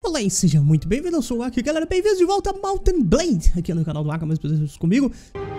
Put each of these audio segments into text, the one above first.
Olá e seja muito bem-vindo, eu sou o Aki, galera, bem-vindos de volta a Mount & Blade, aqui no canal do Aki, mais presentes comigo.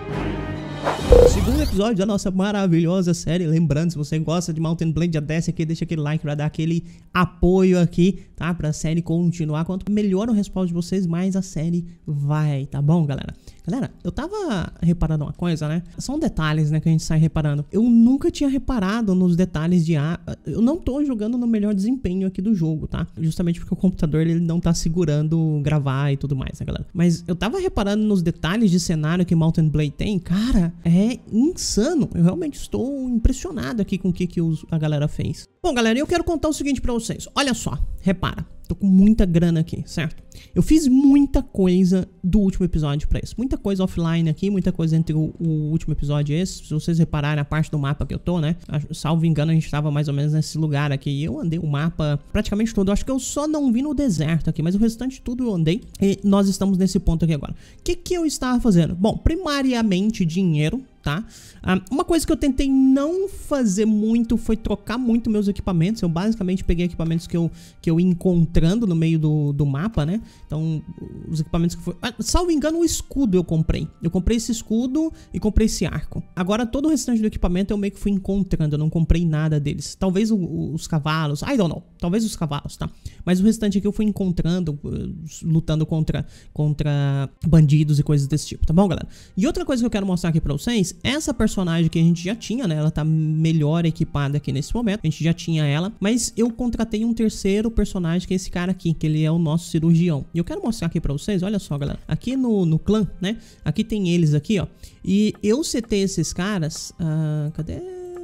Segundo episódio da nossa maravilhosa série. Lembrando, se você gosta de Mount & Blade, já desce aqui, deixa aquele like pra dar aquele apoio aqui, tá? Pra série continuar. Quanto melhor o respawn de vocês, mais a série vai, tá bom, galera? Galera, eu tava reparando uma coisa, né? São detalhes, né, que a gente sai reparando. Eu nunca tinha reparado nos detalhes de eu não tô jogando no melhor desempenho aqui do jogo, tá? Justamente porque o computador, ele não tá segurando gravar e tudo mais, né, galera? Mas eu tava reparando nos detalhes de cenário que Mount & Blade tem. Cara, é insano. Eu realmente estou impressionado aqui com o que a galera fez. Bom, galera, eu quero contar o seguinte pra vocês. Olha só, repara. Tô com muita grana aqui, certo? Eu fiz muita coisa do último episódio pra isso. Muita coisa offline aqui, muita coisa entre o último episódio e esse. Se vocês repararem a parte do mapa que eu tô, né? Salvo engano, a gente tava mais ou menos nesse lugar aqui. E eu andei o mapa praticamente todo. Eu acho que eu só não vi no deserto aqui, mas o restante tudo eu andei. E nós estamos nesse ponto aqui agora. O que eu estava fazendo? Bom, primariamente dinheiro, tá? Uma coisa que eu tentei não fazer muito foi trocar muito meus equipamentos. Eu basicamente peguei equipamentos que eu ia encontrando no meio do mapa, né? Então, os equipamentos que foi... salvo engano, o escudo eu comprei. Eu comprei esse escudo e comprei esse arco. Agora, todo o restante do equipamento eu meio que fui encontrando. Eu não comprei nada deles. Talvez os cavalos, I don't know. Talvez os cavalos, tá? Mas o restante aqui eu fui encontrando, lutando contra bandidos e coisas desse tipo, tá bom, galera? E outra coisa que eu quero mostrar aqui pra vocês, essa personagem que a gente já tinha, né? Ela tá melhor equipada aqui nesse momento. A gente já tinha ela, mas eu contratei um terceiro personagem, que é esse cara aqui, que ele é o nosso cirurgião. E eu quero mostrar aqui pra vocês, olha só, galera. Aqui no clã, né? Aqui tem eles aqui, ó. E eu setei esses caras... cadê?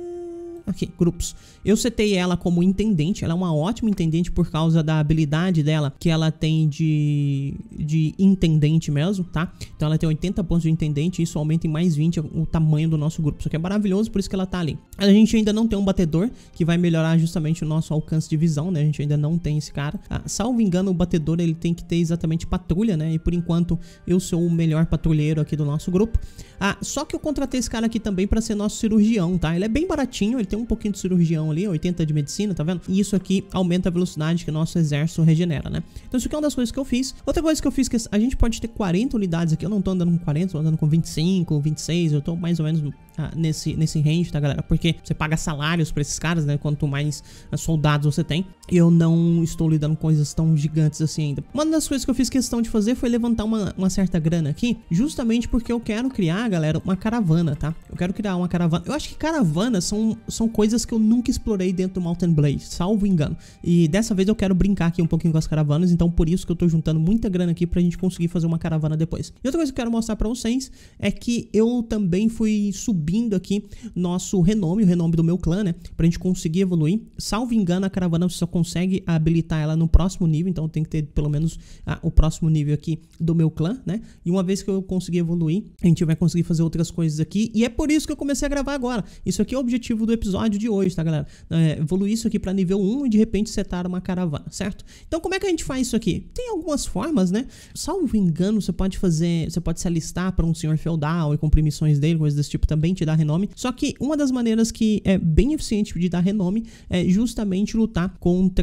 Aqui, grupos. Eu setei ela como intendente. Ela é uma ótima intendente por causa da habilidade dela, que ela tem de intendente mesmo, tá? Então ela tem 80 pontos de intendente e isso aumenta em mais 20 o tamanho do nosso grupo. Isso aqui é maravilhoso, por isso que ela tá ali. A gente ainda não tem um batedor, que vai melhorar justamente o nosso alcance de visão, né? A gente ainda não tem esse cara. Salvo engano, o batedor, ele tem que ter exatamente patrulha, né? E por enquanto, eu sou o melhor patrulheiro aqui do nosso grupo. Só que eu contratei esse cara aqui também pra ser nosso cirurgião, tá? Ele é bem baratinho, ele tem um pouquinho de cirurgião ali, 80 de medicina, tá vendo? E isso aqui aumenta a velocidade que o nosso exército regenera, né? Então isso aqui é uma das coisas que eu fiz. Outra coisa que eu fiz, que a gente pode ter 40 unidades aqui. Eu não tô andando com 40, tô andando com 25, 26. Eu tô mais ou menos nesse range, tá, galera? Porque você paga salários pra esses caras, né? Quanto mais soldados você tem. Eu não estou lidando com coisas tão gigantes assim ainda. Uma das coisas que eu fiz questão de fazer foi levantar uma certa grana aqui, justamente porque eu quero criar, galera, uma caravana, tá? Eu quero criar uma caravana. Eu acho que caravanas são coisas que eu nunca explorei dentro do Mount & Blade, salvo engano. E dessa vez eu quero brincar aqui um pouquinho com as caravanas, então por isso que eu tô juntando muita grana aqui pra gente conseguir fazer uma caravana depois. E outra coisa que eu quero mostrar pra vocês é que eu também fui subindo aqui nosso renome, o renome do meu clã, né? Pra gente conseguir evoluir. Salvo engano, a caravana você só consegue habilitar ela no próximo nível, então tem que ter pelo menos o próximo nível aqui do meu clã, né? E uma vez que eu conseguir evoluir, a gente vai conseguir fazer outras coisas aqui. E é por isso que eu comecei a gravar agora. Isso aqui é o objetivo do episódio de hoje, tá, galera? Evoluir isso aqui pra nível 1 e de repente setar uma caravana, certo? Então como é que a gente faz isso aqui? Tem algumas formas, né? Salvo engano, você pode se alistar para um senhor feudal e cumprir missões dele, coisas desse tipo, também te dá renome. Só que uma das maneiras que é bem eficiente de dar renome é justamente lutar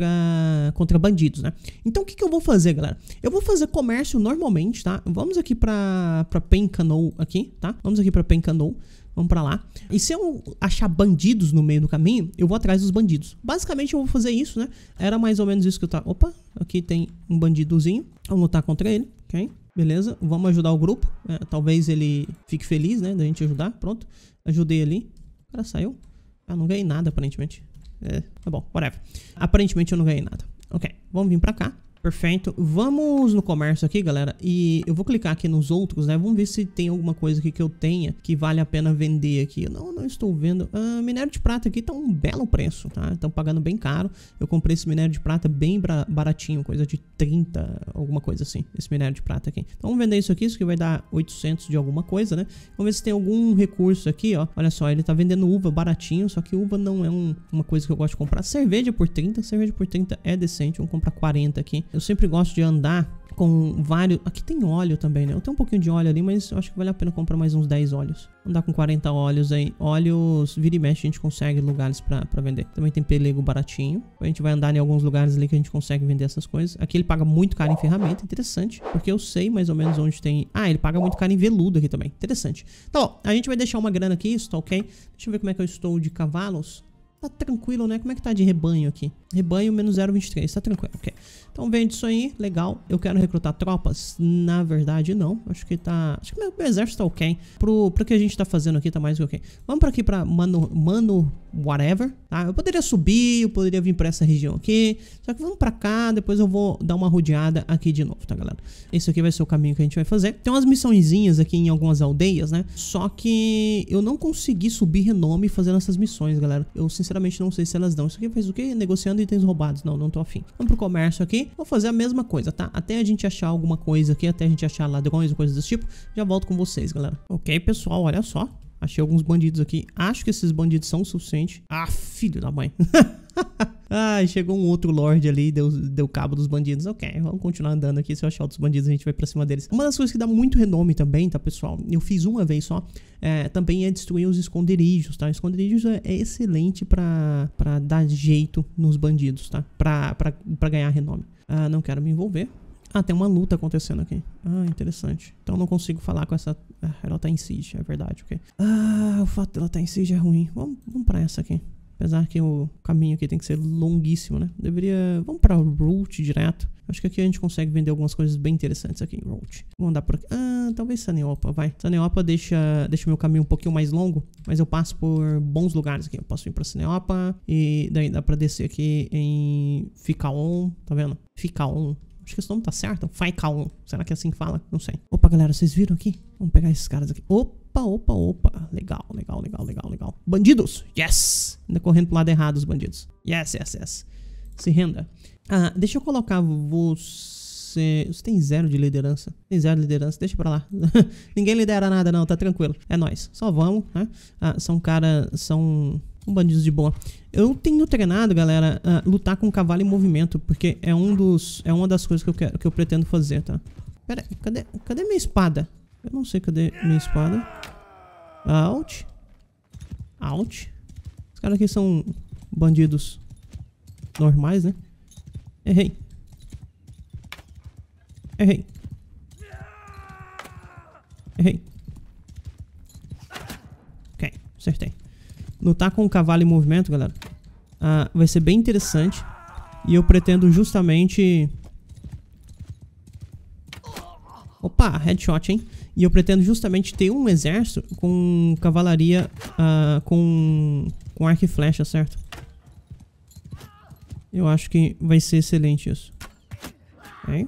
contra bandidos, né? Então o que eu vou fazer, galera? Eu vou fazer comércio normalmente, tá? Vamos aqui pra Pencanou aqui, tá? Vamos aqui pra Pencanou. Vamos pra lá. E se eu achar bandidos no meio do caminho, eu vou atrás dos bandidos. Basicamente eu vou fazer isso, né? Era mais ou menos isso que eu tava... Opa, aqui tem um bandidozinho. Vamos lutar contra ele, ok? Beleza, vamos ajudar o grupo. Talvez ele fique feliz, né, da gente ajudar. Pronto, ajudei ali. O cara saiu. Não ganhei nada, aparentemente. Tá bom, whatever. Aparentemente eu não ganhei nada. Ok, vamos vir pra cá. Perfeito, vamos no comércio aqui, galera. E eu vou clicar aqui nos outros, né? Vamos ver se tem alguma coisa aqui que eu tenha que vale a pena vender aqui. Não estou vendo. Minério de prata aqui tá um belo preço, tá? Estão pagando bem caro. Eu comprei esse minério de prata bem baratinho, coisa de 30, alguma coisa assim. Esse minério de prata aqui. Então vamos vender isso aqui vai dar 800 de alguma coisa, né? Vamos ver se tem algum recurso aqui, ó. Olha só, ele tá vendendo uva baratinho, só que uva não é uma coisa que eu gosto de comprar. Cerveja por 30 é decente. Vamos comprar 40 aqui. Eu sempre gosto de andar com vários... Aqui tem óleo também, né? Eu tenho um pouquinho de óleo ali, mas eu acho que vale a pena comprar mais uns 10 óleos. Andar com 40 óleos aí. Óleos, vira e mexe, a gente consegue lugares pra vender. Também tem pelego baratinho. A gente vai andar em alguns lugares ali que a gente consegue vender essas coisas. Aqui ele paga muito caro em ferramenta, interessante. Porque eu sei mais ou menos onde tem... Ah, ele paga muito caro em veludo aqui também, interessante. Então, ó, a gente vai deixar uma grana aqui, isso tá ok. Deixa eu ver como é que eu estou de cavalos. Tá tranquilo, né? Como é que tá de rebanho aqui? Rebanho menos 0,23, tá tranquilo, ok. Então vende isso aí, legal. Eu quero recrutar tropas? Na verdade, não. Acho que tá... Acho que meu exército tá ok. Pro que a gente tá fazendo aqui, tá mais que ok. Vamos pra aqui pra Mano whatever, tá? Eu poderia subir, eu poderia vir pra essa região aqui. Só que vamos pra cá, depois eu vou dar uma rodeada aqui de novo, tá, galera? Esse aqui vai ser o caminho que a gente vai fazer. Tem umas missõezinhas aqui em algumas aldeias, né? Só que eu não consegui subir renome fazendo essas missões, galera. Eu, sinceramente, não sei se elas dão. Isso aqui faz o quê? Negociando itens roubados. Não, não tô afim. Vamos pro comércio aqui. Vou fazer a mesma coisa, tá? Até a gente achar alguma coisa aqui, até a gente achar ladrões ou coisas desse tipo. Já volto com vocês, galera. Ok, pessoal, olha só. Achei alguns bandidos aqui. Acho que esses bandidos são o suficiente. Ah, filho da mãe. Ai, chegou um outro lord ali, deu cabo dos bandidos. Ok, vamos continuar andando aqui. Se eu achar outros bandidos, a gente vai pra cima deles. Uma das coisas que dá muito renome também, tá, pessoal? Eu fiz uma vez só. Também é destruir os esconderijos, tá? Esconderijos é excelente pra dar jeito nos bandidos, tá? Pra ganhar renome. Ah, não quero me envolver. Ah, tem uma luta acontecendo aqui. Ah, interessante. Então eu não consigo falar com essa... Ah, ela tá em siege, é verdade, ok. Ah, o fato dela tá em siege é ruim. Vamos pra essa aqui. Apesar que o caminho aqui tem que ser longuíssimo, né? Vamos pra Route direto. Acho que aqui a gente consegue vender algumas coisas bem interessantes aqui em Route. Vamos andar por aqui. Ah, talvez Saneopa, vai. Saneopa deixa meu caminho um pouquinho mais longo. Mas eu passo por bons lugares aqui. Eu posso vir pra Saneopa. E daí dá pra descer aqui em Ficaon. Tá vendo? Ficaon. Acho que esse nome tá certo. Ficaon. Será que é assim que fala? Não sei. Opa, galera, vocês viram aqui? Vamos pegar esses caras aqui. Opa. Legal. Bandidos! Yes! Ainda correndo pro lado errado os bandidos. Yes. Se renda. Ah, deixa eu colocar você... Você tem 0 de liderança. Tem 0 de liderança. Deixa pra lá. Ninguém lidera nada não, tá tranquilo. É nóis. Só vamos, né? Ah, são bandidos de boa. Eu tenho treinado, galera, lutar com cavalo em movimento, porque é uma das coisas que eu pretendo fazer, tá? Pera aí, cadê minha espada? Eu não sei cadê minha espada. Out. Os caras aqui são bandidos normais, né? Errei. Ok, acertei. Lutar com o cavalo em movimento, galera, vai ser bem interessante. E eu pretendo justamente... Opa, headshot, hein? E eu pretendo justamente ter um exército com cavalaria, com arco e flecha, certo? Eu acho que vai ser excelente isso. Ok.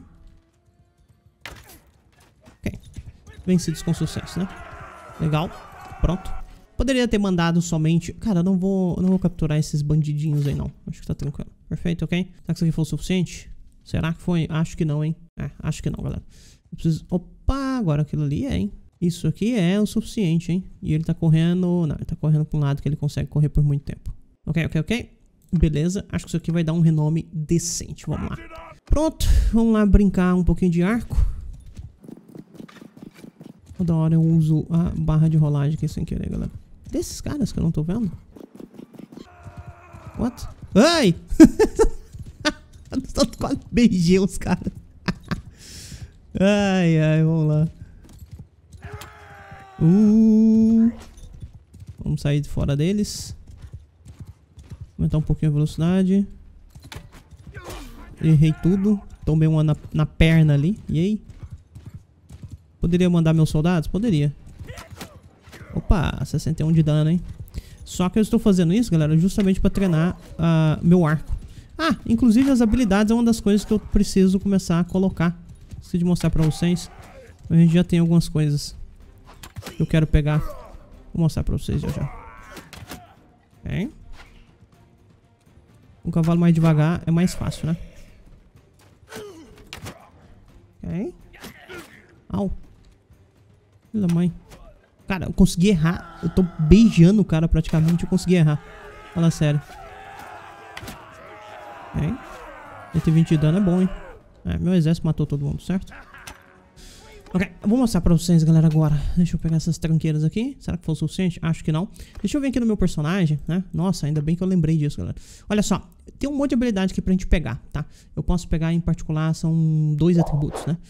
Vencidos com sucesso, né? Legal. Pronto. Poderia ter mandado somente... Cara, eu não vou capturar esses bandidinhos aí, não. Acho que tá tranquilo. Perfeito, ok? Será que isso aqui foi o suficiente? Será que foi? Acho que não, hein? Acho que não, galera. Eu preciso... Opa, agora aquilo ali hein? Isso aqui é o suficiente, hein? E ele tá correndo... Não, ele tá correndo pra um lado que ele consegue correr por muito tempo. Ok. Beleza. Acho que isso aqui vai dar um renome decente. Vamos lá. Pronto. Vamos lá brincar um pouquinho de arco. Toda hora eu uso a barra de rolagem aqui sem querer, galera. Desses caras que eu não tô vendo. What? Ai! Eu quase beijei os caras. Ai, vamos lá. Vamos sair de fora deles. Aumentar um pouquinho a velocidade. Errei tudo. Tomei uma na perna ali. E aí? Poderia mandar meus soldados? Poderia. Opa, 61 de dano, hein? Só que eu estou fazendo isso, galera, justamente para treinar meu arco. Inclusive as habilidades é uma das coisas que eu preciso começar a colocar. Esqueci de mostrar para vocês. A gente já tem algumas coisas que eu quero pegar. Vou mostrar para vocês já. Ok. Um cavalo mais devagar é mais fácil, né? Ok. Au. Filha da mãe. Cara, eu consegui errar. Eu tô beijando o cara praticamente. Eu consegui errar. Fala sério. Ok. 120 de dano é bom, hein? Meu exército matou todo mundo, certo? Ok, eu vou mostrar pra vocês, galera, agora. Deixa eu pegar essas tranqueiras aqui. Será que foi o suficiente? Acho que não. Deixa eu ver aqui no meu personagem, né? Nossa, ainda bem que eu lembrei disso, galera. Olha só, tem um monte de habilidade aqui pra gente pegar, tá? Eu posso pegar em particular, são 2 atributos, né?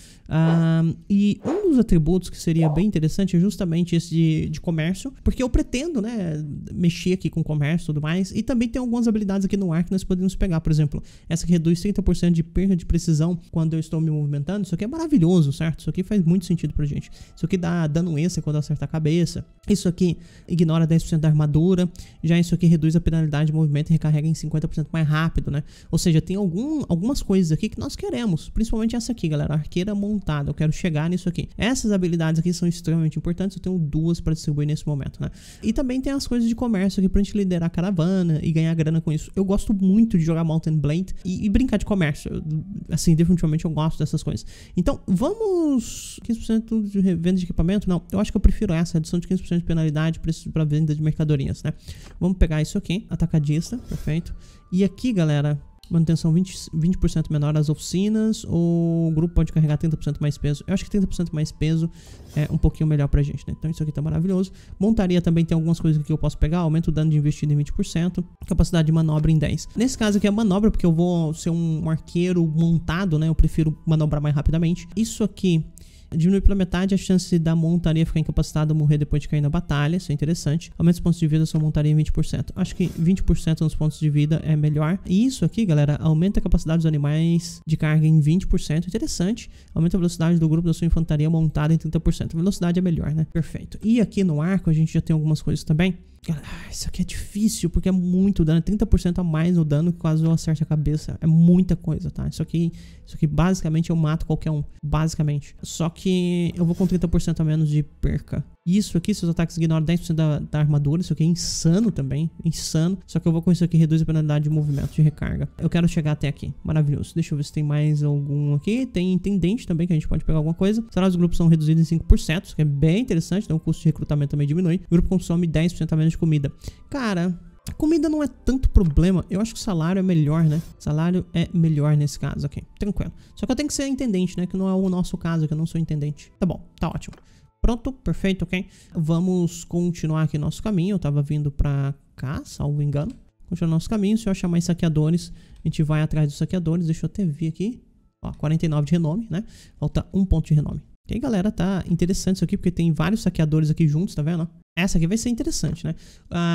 E um dos atributos que seria bem interessante é justamente esse de comércio, porque eu pretendo, né, mexer aqui com comércio e tudo mais. E também tem algumas habilidades aqui no ar que nós podemos pegar. Por exemplo, essa que reduz 30% de perda de precisão quando eu estou me movimentando. Isso aqui é maravilhoso, certo? Isso aqui faz muito sentido pra gente. Isso aqui dá dano extra quando acerta a cabeça. Isso aqui ignora 10% da armadura. Já isso aqui reduz a penalidade de movimento e recarrega em 50% mais rápido, né? Ou seja, tem algumas coisas aqui que nós queremos. Principalmente essa aqui, galera. Arqueira montada. Eu quero chegar nisso aqui. Essas habilidades aqui são extremamente importantes. Eu tenho 2 para distribuir nesse momento, né? E também tem as coisas de comércio aqui pra gente liderar a caravana e ganhar grana com isso. Eu gosto muito de jogar Mount & Blade e brincar de comércio. Assim, definitivamente eu gosto dessas coisas. Então, vamos... 15% de venda de equipamento? Não, eu acho que eu prefiro essa. Redução de 15% de penalidade para venda de mercadorias, né? Vamos pegar isso aqui. Atacadista, perfeito. E aqui, galera... Manutenção 20% menor às oficinas. O grupo pode carregar 30% mais peso. Eu acho que 30% mais peso é um pouquinho melhor pra gente, né? Então isso aqui tá maravilhoso. Montaria também tem algumas coisas que eu posso pegar. Aumento o dano de investido em 20%. Capacidade de manobra em 10%. Nesse caso aqui é manobra, porque eu vou ser um arqueiro montado, né? Eu prefiro manobrar mais rapidamente. Isso aqui... diminui pela metade a chance da montaria ficar incapacitada ou morrer depois de cair na batalha. Isso é interessante. Aumenta os pontos de vida da sua montaria em 20%. Acho que 20% nos pontos de vida é melhor. E isso aqui, galera, aumenta a capacidade dos animais de carga em 20%. Interessante. Aumenta a velocidade do grupo da sua infantaria montada em 30%. A velocidade é melhor, né? Perfeito. E aqui no arco a gente já tem algumas coisas também. Isso aqui é difícil porque é muito dano, 30% a mais no dano caso eu acerte a cabeça. É muita coisa, tá? Isso aqui basicamente eu mato qualquer um, basicamente. Só que eu vou com 30% a menos de perca. Isso aqui, seus ataques ignoram 10% da armadura. Isso aqui é insano também, insano. Só que eu vou com isso aqui, reduz a penalidade de movimento, de recarga. Eu quero chegar até aqui, maravilhoso. Deixa eu ver se tem mais algum aqui. Tem intendente também, que a gente pode pegar alguma coisa. Salários do grupo são reduzidos em 5%, isso que é bem interessante, então o custo de recrutamento também diminui. O grupo consome 10% a menos de comida. Cara... a comida não é tanto problema. Eu acho que o salário é melhor, né? O salário é melhor nesse caso aqui. Tranquilo. Só que eu tenho que ser intendente, né? Que não é o nosso caso, que eu não sou intendente. Tá bom, tá ótimo. Pronto, perfeito, ok? Vamos continuar aqui nosso caminho. Eu tava vindo pra cá, salvo engano. Continuar nosso caminho. Se eu achar mais saqueadores, a gente vai atrás dos saqueadores. Deixa eu até ver aqui. Ó, 49 de renome, né? Falta 1 ponto de renome. E aí, galera, tá interessante isso aqui, porque tem vários saqueadores aqui juntos, tá vendo? Essa aqui vai ser interessante, né?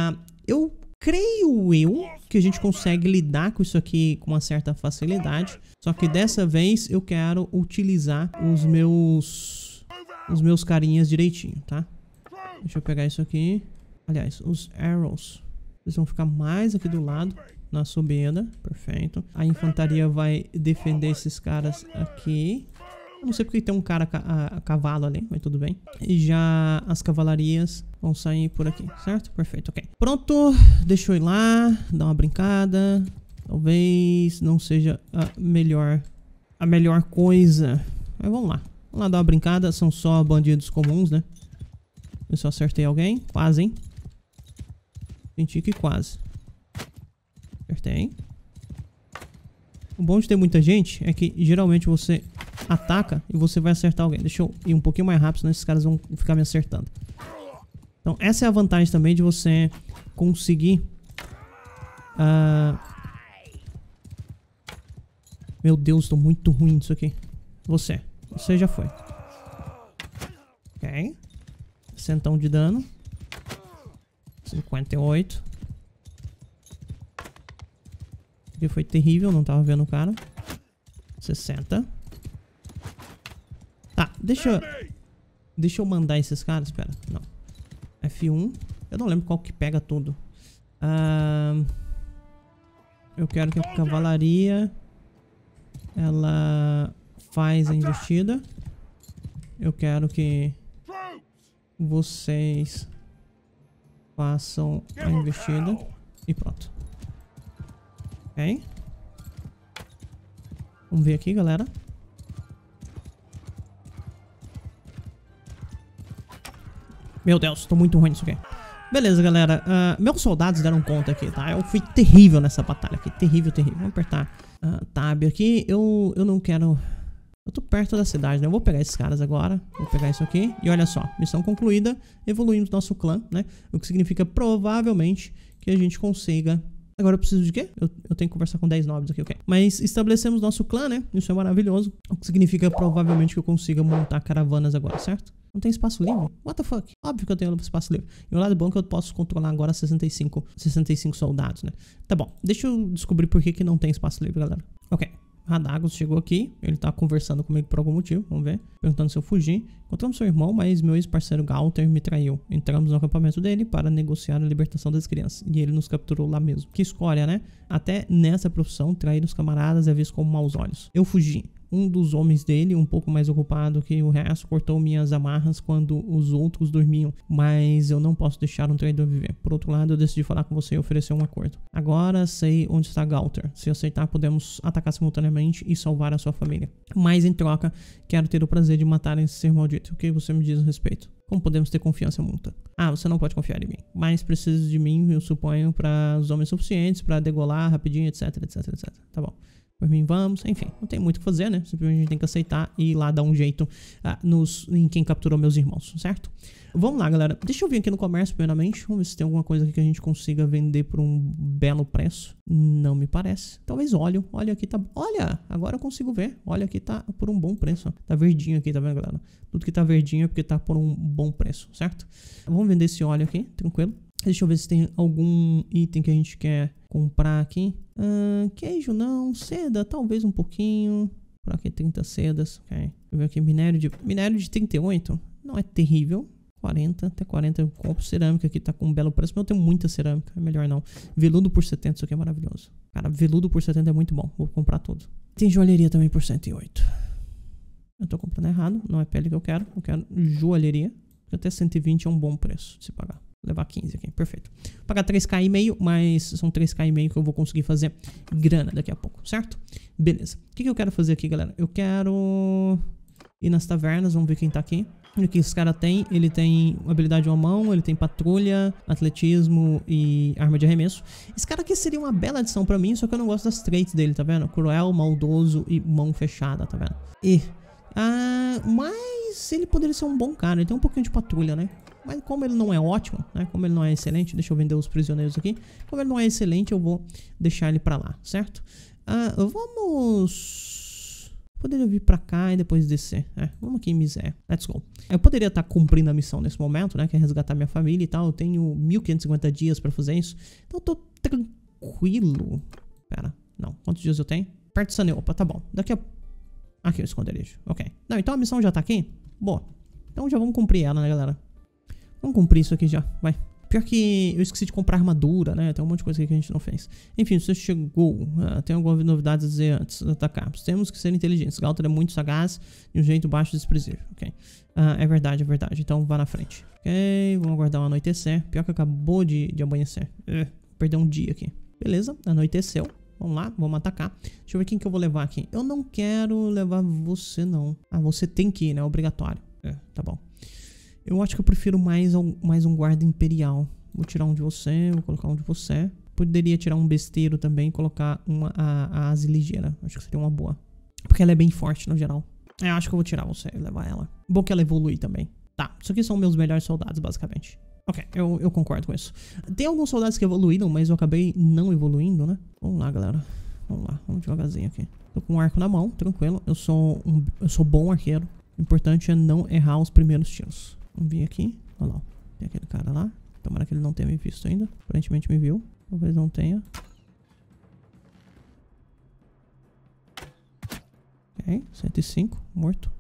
Eu creio que a gente consegue lidar com isso aqui com uma certa facilidade. Só que dessa vez eu quero utilizar os meus carinhas direitinho, tá? Deixa eu pegar isso aqui. Aliás, os arrows. Eles vão ficar mais aqui do lado, na subida. Perfeito. A infantaria vai defender esses caras aqui. Eu não sei porque tem um cara a cavalo ali, mas tudo bem. E já as cavalarias vão sair por aqui, certo? Perfeito, ok. Pronto, deixa eu ir lá, dar uma brincada. Talvez não seja a melhor coisa. Mas vamos lá. Vamos lá dar uma brincada. São só bandidos comuns, né? Eu só acertei alguém. Quase, hein? Senti que quase. Acertei. O bom de ter muita gente é que geralmente você ataca e você vai acertar alguém. Deixa eu ir um pouquinho mais rápido, senão esses caras vão ficar me acertando. Então essa é a vantagem também de você conseguir... Meu Deus, tô muito ruim nisso aqui. Você já foi. Ok. Centão de dano. 58. Aqui foi terrível, não tava vendo o cara. 60. Tá, deixa eu mandar esses caras. Espera, não. F1. Eu não lembro qual que pega tudo. Eu quero que a cavalaria ela faz a investida. Eu quero que vocês façam a investida. E pronto. Ok. Vamos ver aqui, galera. Meu Deus, tô muito ruim nisso aqui. Beleza, galera. Meus soldados deram conta aqui, tá? Eu fui terrível nessa batalha aqui. Terrível, terrível. Vamos apertar tab aqui. Eu não quero... Eu tô perto da cidade, né? Eu vou pegar esses caras agora. Vou pegar isso aqui. E olha só, missão concluída. Evoluímos nosso clã, né? O que significa provavelmente que a gente consiga... Agora eu preciso de quê? Eu tenho que conversar com 10 nobres aqui, ok. Mas estabelecemos nosso clã, né? Isso é maravilhoso. O que significa provavelmente que eu consiga montar caravanas agora, certo? Não tem espaço livre? What the fuck? Óbvio que eu tenho espaço livre. E o lado bom é que eu posso controlar agora 65 soldados, né? Tá bom. Deixa eu descobrir por que não tem espaço livre, galera. Ok. Radagos chegou aqui, ele tá conversando comigo por algum motivo, vamos ver, perguntando se eu fugi. Encontramos seu irmão, mas meu ex-parceiro Galter me traiu. Entramos no acampamento dele para negociar a libertação das crianças, e ele nos capturou lá mesmo. Que escolha, né? Até nessa profissão, trair os camaradas é visto com maus olhos. Eu fugi. Um dos homens dele, um pouco mais ocupado que o resto, cortou minhas amarras quando os outros dormiam, mas eu não posso deixar um traidor viver. Por outro lado, eu decidi falar com você e oferecer um acordo. Agora sei onde está Galter. Se aceitar, podemos atacar simultaneamente e salvar a sua família. Mas em troca, quero ter o prazer de matar esse ser maldito. O que você me diz a respeito? Como podemos ter confiança mútua? Você não pode confiar em mim, mas precisa de mim, eu suponho, para os homens suficientes, para degolar rapidinho, etc, etc, etc. Tá bom. Por mim, vamos. Enfim, não tem muito o que fazer, né? Simplesmente a gente tem que aceitar e ir lá dar um jeito em quem capturou meus irmãos, certo? Vamos lá, galera. Deixa eu vir aqui no comércio, primeiramente. Vamos ver se tem alguma coisa aqui que a gente consiga vender por um belo preço. Não me parece. Talvez óleo. Olha aqui, tá... Olha! Agora eu consigo ver. Olha aqui, tá por um bom preço. Ó. Tá verdinho aqui, tá vendo, galera? Tudo que tá verdinho é porque tá por um bom preço, certo? Vamos vender esse óleo aqui, tranquilo. Deixa eu ver se tem algum item que a gente quer comprar aqui. Queijo não, seda talvez um pouquinho. Por aqui 30 sedas, ok. Deixa eu ver aqui, minério de 38, não é terrível. 40, até 40 eu compro. Cerâmica aqui tá com um belo preço, mas eu tenho muita cerâmica, é melhor não. Veludo por 70, isso aqui é maravilhoso. Cara, veludo por 70 é muito bom, vou comprar tudo. Tem joalheria também por 108. Eu tô comprando errado, não é pele que eu quero joalheria. Até 120 é um bom preço de se pagar. Vou levar 15 aqui, perfeito. Vou pagar 3k e meio, mas são 3k e meio que eu vou conseguir fazer grana daqui a pouco, certo? Beleza. O que eu quero fazer aqui, galera? Eu quero ir nas tavernas, vamos ver quem tá aqui. O que esse cara tem? Ele tem habilidade de uma mão, ele tem patrulha, atletismo e arma de arremesso. Esse cara aqui seria uma bela adição pra mim, só que eu não gosto das traits dele, tá vendo? Cruel, maldoso e mão fechada, tá vendo? Mas ele poderia ser um bom cara, ele tem um pouquinho de patrulha, né? Mas como ele não é ótimo, né? Como ele não é excelente, deixa eu vender os prisioneiros aqui. Como ele não é excelente, eu vou deixar ele pra lá, certo? Vamos... Poderia vir pra cá e depois descer. Vamos aqui em Misé. Let's go. Eu poderia estar cumprindo a missão nesse momento, né? Que é resgatar minha família e tal. Eu tenho 1550 dias pra fazer isso. Então eu tô tranquilo. Pera, não. Quantos dias eu tenho? Perto de Saneopa, tá bom. Daqui a... Aqui o esconderijo. Ok. Não, então a missão já tá aqui? Boa. Então já vamos cumprir ela, né, galera? Vamos cumprir isso aqui já. Vai. Pior que eu esqueci de comprar armadura, né? Tem um monte de coisa aqui que a gente não fez. Enfim, você chegou. Tem algumas novidades a dizer antes de atacar. Temos que ser inteligentes. Galter é muito sagaz de um jeito baixo e desprezível. Ok. É verdade, é verdade. Então vá na frente. Ok, vamos aguardar o anoitecer. Pior que acabou de amanhecer. Perdeu um dia aqui. Beleza, anoiteceu. Vamos lá, vamos atacar. Deixa eu ver quem que eu vou levar aqui. Eu não quero levar você, não. Você tem que ir, né? É obrigatório. Tá bom. Eu acho que eu prefiro mais um guarda imperial. Vou tirar um de você, vou colocar um de você. Poderia tirar um besteiro também e colocar a asa ligeira. Acho que seria uma boa. Porque ela é bem forte no geral. Acho que eu vou tirar você e levar ela. Bom que ela evolui também. Tá, isso aqui são meus melhores soldados, basicamente. Ok, eu concordo com isso. Tem alguns soldados que evoluíram, mas eu acabei não evoluindo, né? Vamos lá, galera. Vamos lá, vamos devagarzinho aqui. Tô com um arco na mão, tranquilo. Eu sou bom arqueiro. O importante é não errar os primeiros tiros. Vamos vir aqui. Olha lá. Tem aquele cara lá. Tomara que ele não tenha me visto ainda. Aparentemente me viu. Talvez não tenha. Ok. 105. Morto.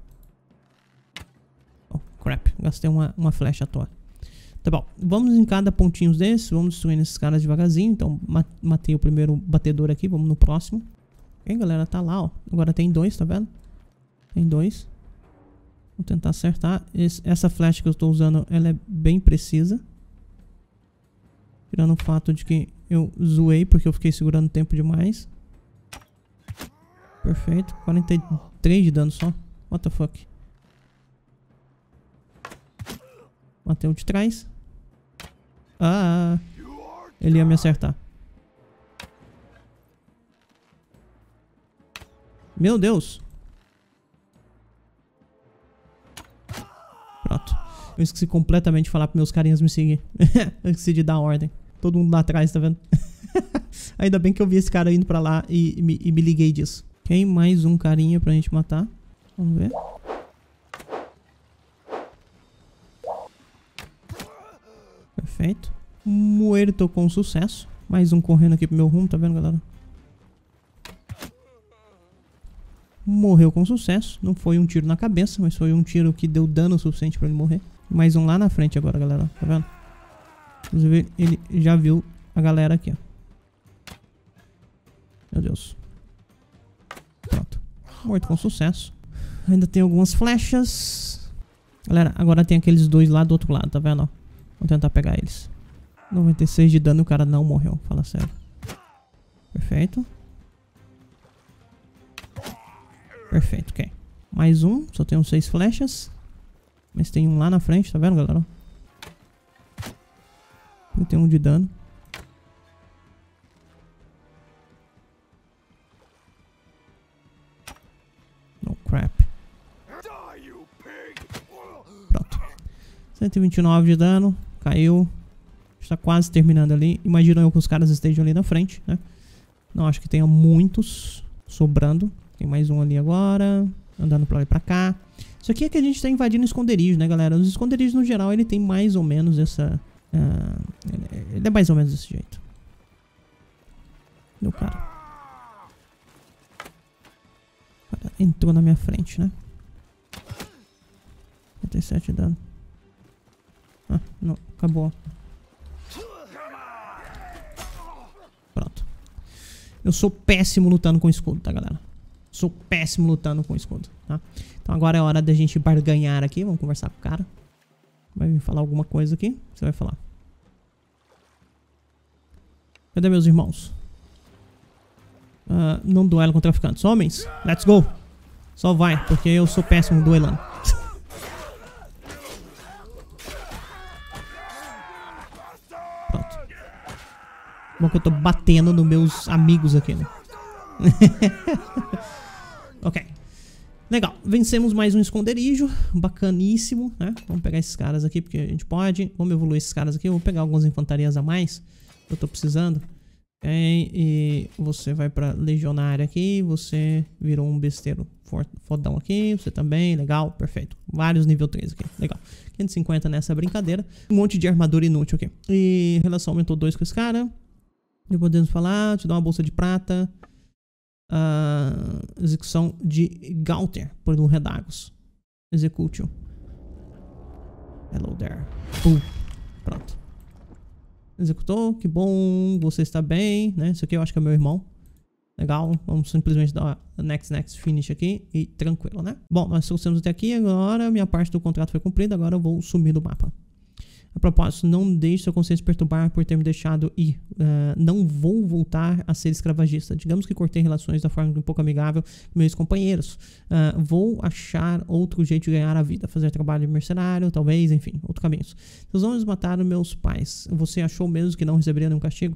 Oh, crap. Gastei uma flecha à toa. Tá bom. Vamos em cada pontinho desses. Vamos destruindo esses caras devagarzinho. Então, matei o primeiro batedor aqui. Vamos no próximo. Ok, galera. Tá lá, ó. Agora tem 2, tá vendo? Tem 2. Vou tentar acertar. Essa flecha que eu estou usando, ela é bem precisa. Tirando o fato de que eu zoei porque eu fiquei segurando tempo demais. Perfeito. 43 de dano só. What the fuck. Matei o de trás. Ele ia me acertar. Meu Deus. Pronto. Eu esqueci completamente de falar pros meus carinhas me seguir. Eu esqueci de dar ordem. Todo mundo lá atrás, tá vendo? Ainda bem que eu vi esse cara indo pra lá e me liguei disso. Ok, mais um carinha pra gente matar. Vamos ver. Perfeito. Muerto com sucesso. Mais um correndo aqui pro meu rumo, tá vendo, galera? Morreu com sucesso. Não foi um tiro na cabeça, mas foi um tiro que deu dano suficiente pra ele morrer. Mais um lá na frente agora, galera. Tá vendo? Inclusive, ele já viu a galera aqui, ó. Meu Deus. Pronto. Morto com sucesso. Ainda tem algumas flechas. Galera, agora tem aqueles dois lá do outro lado, tá vendo? Ó? Vamos tentar pegar eles. 96 de dano e o cara não morreu. Fala sério. Perfeito. Perfeito, ok. Mais um. Só tenho 6 flechas. Mas tem um lá na frente, tá vendo, galera? E tem um de dano. No crap. Pronto. 129 de dano. Caiu. Está quase terminando ali. Imagino eu que os caras estejam ali na frente, né? Não acho que tenha muitos sobrando. Tem mais um ali agora. Andando pra lá e pra cá. Isso aqui é que a gente tá invadindo esconderijo, né, galera? Os esconderijos, no geral, ele tem mais ou menos essa... ele é mais ou menos desse jeito. Meu cara. O cara entrou na minha frente, né? 57 de dano. Ah, não. Acabou. Pronto. Eu sou péssimo lutando com escudo, tá, galera? Sou péssimo lutando com escudo, tá? Então agora é hora da gente barganhar aqui. Vamos conversar com o cara. Vai me falar alguma coisa aqui? Você vai falar. Cadê meus irmãos? Não duelo com traficantes. Homens, let's go. Só vai, porque eu sou péssimo duelando. Pronto. Bom que eu tô batendo nos meus amigos aqui, né? Ok. Legal. Vencemos mais um esconderijo. Bacaníssimo, né? Vamos pegar esses caras aqui, porque a gente pode. Vamos evoluir esses caras aqui. Eu vou pegar algumas infantarias a mais que eu tô precisando. Okay. E você vai pra legionária aqui. Você virou um besteiro fodão aqui. Você também. Legal. Perfeito. Vários nível 3 aqui. Legal. 550 nessa brincadeira. Um monte de armadura inútil aqui. E relação aumentou 2 com esse cara. E podemos falar. Te dá uma bolsa de prata. Execução de Gaunter por um Redagos. Execute-o. Hello there. Pronto. Executou, que bom. Você está bem, né? Isso aqui eu acho que é meu irmão. Legal. Vamos simplesmente dar next finish aqui e tranquilo, né? Bom, nós trouxemos até aqui. Agora minha parte do contrato foi cumprida. Agora eu vou sumir do mapa. A propósito, não deixe sua consciência perturbar por ter me deixado ir. Não vou voltar a ser escravagista. Digamos que cortei relações da forma um pouco amigável com meus companheiros. Vou achar outro jeito de ganhar a vida. Fazer trabalho de mercenário, talvez, enfim, outros caminhos. Seus homens mataram meus pais. Você achou mesmo que não receberia nenhum castigo?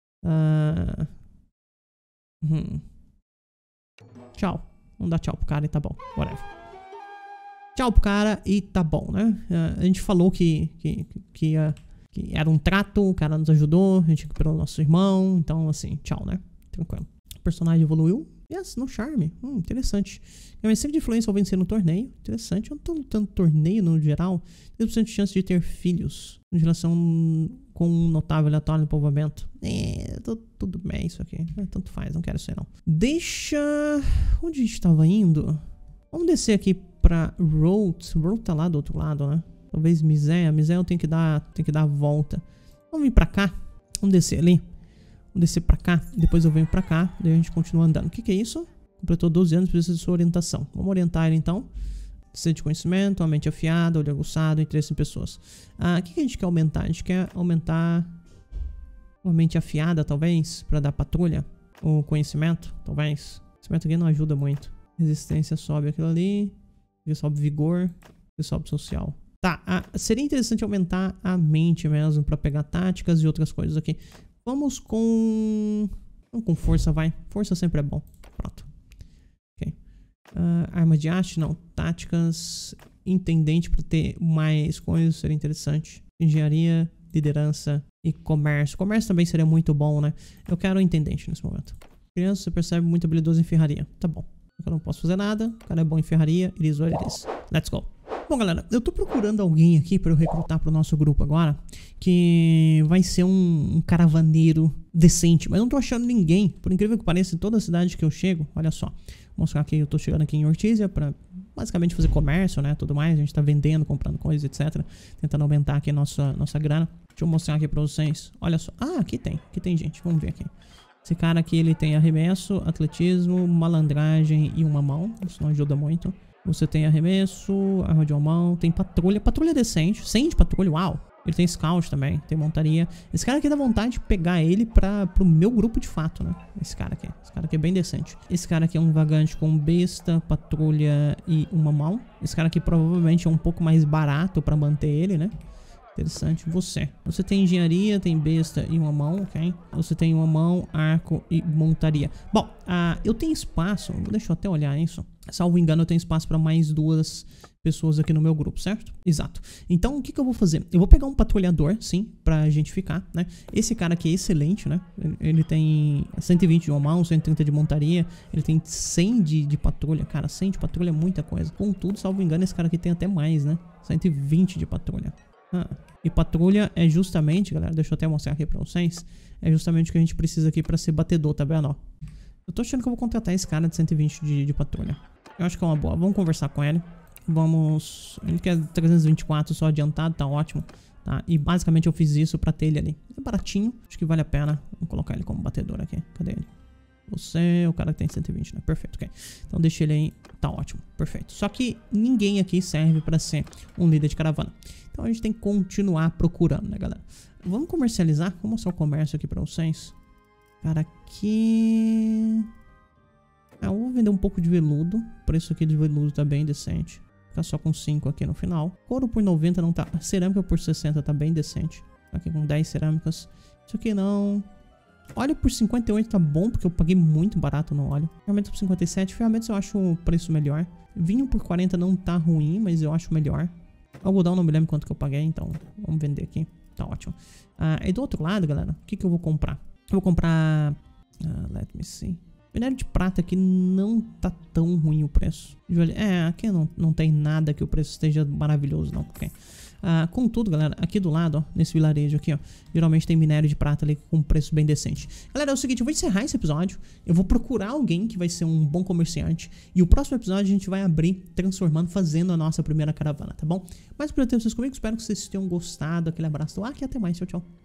Tchau. Vamos dar tchau pro cara e tá bom. Whatever. Tchau pro cara e tá bom, né? A gente falou que era um trato, o cara nos ajudou, a gente recuperou o nosso irmão, então assim, tchau, né? Tranquilo. O personagem evoluiu. Yes, no charme. Interessante. Ganhei sempre de influência ao vencer no torneio. Interessante. Eu não tô lutando torneio no geral. 30% de chance de ter filhos. Em relação com um notável aleatório no povoamento. Tudo bem isso aqui. Tanto faz, não quero isso aí não. Deixa... Onde a gente tava indo? Vamos descer aqui pra Road. Road tá lá do outro lado, né? Talvez Miséia. Miséia eu tenho que dar a volta. Vamos vir pra cá. Vamos descer ali. Vamos descer pra cá. Depois eu venho pra cá. Daí a gente continua andando. O que é isso? Completou 12 anos. Precisa de sua orientação. Vamos orientar ele então. Sede de conhecimento. Uma mente afiada. Olho aguçado. Interesse em pessoas. O que a gente quer aumentar? A gente quer aumentar uma mente afiada, talvez. Pra dar patrulha. Ou conhecimento, talvez. Conhecimento aqui não ajuda muito. Resistência sobe aquilo ali. Sobe vigor. Sobe social. Tá, seria interessante aumentar a mente mesmo pra pegar táticas e outras coisas aqui. Vamos com força, vai. Força sempre é bom. Pronto. Ok. Arma de haste, não. Táticas, intendente para ter mais coisas, seria interessante. Engenharia, liderança e comércio. Comércio também seria muito bom, né? Eu quero intendente nesse momento. Criança, você percebe muito habilidoso em ferraria. Tá bom. Eu não posso fazer nada. O cara é bom em ferraria. It is what it is. Let's go. Bom, galera, eu tô procurando alguém aqui pra eu recrutar pro nosso grupo agora, que vai ser um caravaneiro decente, mas não tô achando ninguém. Por incrível que pareça, em toda a cidade que eu chego, olha só, vou mostrar que eu tô chegando aqui em Ortizia pra basicamente fazer comércio, né, tudo mais. A gente tá vendendo, comprando coisas, etc, tentando aumentar aqui a nossa grana. Deixa eu mostrar aqui pra vocês, olha só. Ah, aqui tem gente, vamos ver aqui. Esse cara aqui, ele tem arremesso, atletismo, malandragem e uma mão, isso não ajuda muito. Você tem arremesso, arma de uma mão, tem patrulha. Patrulha decente, 100 de patrulha, uau. Ele tem scout também, tem montaria. Esse cara aqui dá vontade de pegar ele pro meu grupo de fato, né? Esse cara aqui é bem decente. Esse cara aqui é um vagante com besta, patrulha e uma mão. Esse cara aqui provavelmente é um pouco mais barato pra manter ele, né? Interessante. Você tem engenharia, tem besta e uma mão, ok? Você tem uma mão, arco e montaria. Bom, eu tenho espaço, deixa eu até olhar isso. Salvo engano, eu tenho espaço para mais 2 pessoas aqui no meu grupo, certo? Exato. Então, o que eu vou fazer? Eu vou pegar um patrulhador, sim, pra gente ficar, né? Esse cara aqui é excelente, né? Ele tem 120 de uma mão, 130 de montaria. Ele tem 100 de patrulha. Cara, 100 de patrulha é muita coisa. Contudo, salvo engano, esse cara aqui tem até mais, né? 120 de patrulha. E patrulha é justamente, galera, deixa eu até mostrar aqui pra vocês. É justamente o que a gente precisa aqui pra ser batedor, tá vendo? Ó, eu tô achando que eu vou contratar esse cara de 120 de patrulha. Eu acho que é uma boa. Vamos conversar com ele. Vamos... Ele quer 324 só adiantado, tá ótimo. Tá? E basicamente eu fiz isso pra ter ele ali. É baratinho, acho que vale a pena. Vamos colocar ele como batedor aqui. Cadê ele? Você é o cara que tem 120, né? Perfeito, ok. Então deixa ele aí, tá ótimo, perfeito. Só que ninguém aqui serve pra ser um líder de caravana. Então a gente tem que continuar procurando, né, galera? Vamos comercializar, vou mostrar o comércio aqui pra vocês. Cara, aqui... eu vou vender um pouco de veludo. O preço aqui de veludo tá bem decente. Ficar só com 5 aqui no final. Couro por 90 não tá... Cerâmica por 60 tá bem decente. Aqui com 10 cerâmicas. Isso aqui não... Óleo por 58 tá bom, porque eu paguei muito barato no óleo. Ferramentas por 57. Ferramentas eu acho o preço melhor. Vinho por 40 não tá ruim, mas eu acho melhor. Algodão não me lembro quanto que eu paguei, então vamos vender aqui. Tá ótimo. E do outro lado, galera, o que eu vou comprar? Eu vou comprar... let me see. Minério de prata aqui não tá tão ruim o preço. Aqui não tem nada que o preço esteja maravilhoso, não. Okay. Contudo, galera, aqui do lado, ó, nesse vilarejo aqui, ó, geralmente tem minério de prata ali com um preço bem decente. Galera, é o seguinte, eu vou encerrar esse episódio. Eu vou procurar alguém que vai ser um bom comerciante. E o próximo episódio a gente vai abrir, transformando, fazendo a nossa primeira caravana, tá bom? Mas por ter vocês comigo, espero que vocês tenham gostado. Aquele abraço do Aki e até mais. Tchau, tchau.